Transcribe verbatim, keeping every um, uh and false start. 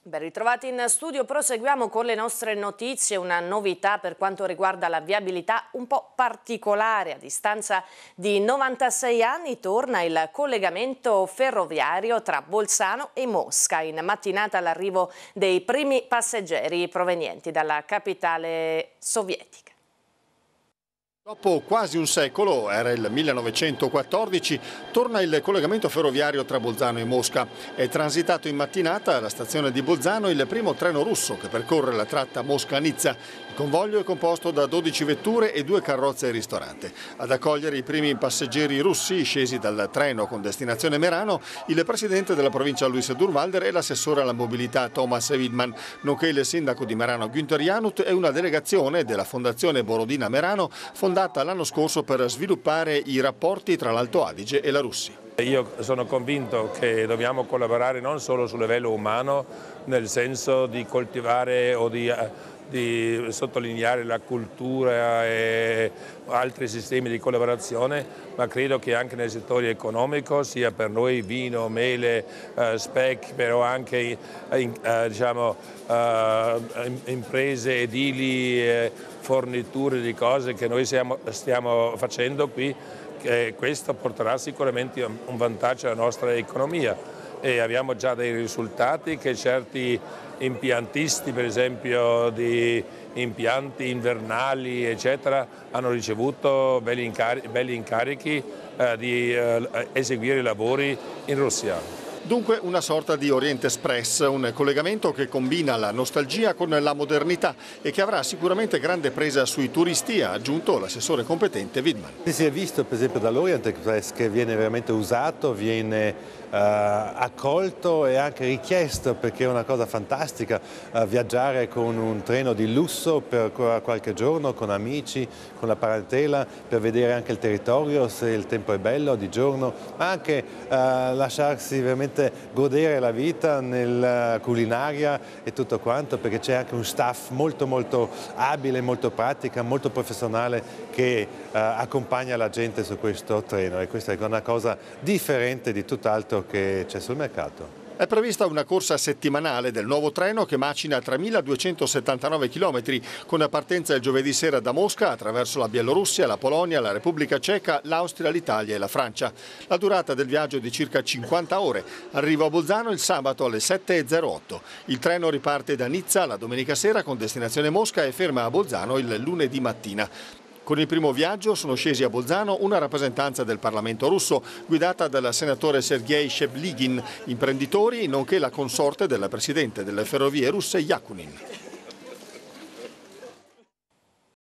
Ben ritrovati in studio, proseguiamo con le nostre notizie, una novità per quanto riguarda la viabilità un po' particolare. A distanza di novantasei anni torna il collegamento ferroviario tra Bolzano e Mosca, in mattinata l'arrivo dei primi passeggeri provenienti dalla capitale sovietica. Dopo quasi un secolo, era il millenovecentoquattordici, torna il collegamento ferroviario tra Bolzano e Mosca. È transitato in mattinata alla stazione di Bolzano il primo treno russo che percorre la tratta Mosca-Nizza. Il convoglio è composto da dodici vetture e due carrozze ristorante. Ad accogliere i primi passeggeri russi scesi dal treno con destinazione Merano, il presidente della provincia Luis Durwalder e l'assessore alla mobilità Thomas Widmann, nonché il sindaco di Merano Günther Janut e una delegazione della Fondazione Borodina Merano, fondata l'anno scorso per sviluppare i rapporti tra l'Alto Adige e la Russia. Io sono convinto che dobbiamo collaborare non solo sul livello umano, nel senso di coltivare o di, di sottolineare la cultura e altri sistemi di collaborazione, ma credo che anche nel settore economico, sia per noi vino, mele, eh, speck, però anche in, eh, diciamo, eh, imprese edili, eh, forniture di cose che noi siamo, stiamo facendo qui, che questo porterà sicuramente un vantaggio alla nostra economia e abbiamo già dei risultati che certi impiantisti, per esempio di impianti invernali eccetera, hanno ricevuto belli incarichi, belli incarichi eh, di eh, eseguire i lavori in Russia. Dunque una sorta di Orient Express, un collegamento che combina la nostalgia con la modernità e che avrà sicuramente grande presa sui turisti, ha aggiunto l'assessore competente Widmann. Si è visto per esempio dall'Orient Express che viene veramente usato, viene Uh, accolto e anche richiesto, perché è una cosa fantastica uh, viaggiare con un treno di lusso per qualche giorno con amici, con la parentela, per vedere anche il territorio se il tempo è bello di giorno, ma anche uh, lasciarsi veramente godere la vita nella culinaria e tutto quanto, perché c'è anche un staff molto molto abile, molto pratica, molto professionale che uh, accompagna la gente su questo treno, e questa è una cosa differente di tutt'altro che c'è sul mercato. È prevista una corsa settimanale del nuovo treno che macina tremiladuecentosettantanove chilometri, con partenza il giovedì sera da Mosca attraverso la Bielorussia, la Polonia, la Repubblica Ceca, l'Austria, l'Italia e la Francia. La durata del viaggio è di circa cinquanta ore. Arriva a Bolzano il sabato alle sette e zero otto. Il treno riparte da Nizza la domenica sera con destinazione Mosca e ferma a Bolzano il lunedì mattina. Con il primo viaggio sono scesi a Bolzano una rappresentanza del Parlamento russo, guidata dal senatore Sergei Shebligin, imprenditori, nonché la consorte del presidente delle ferrovie russe Yakunin.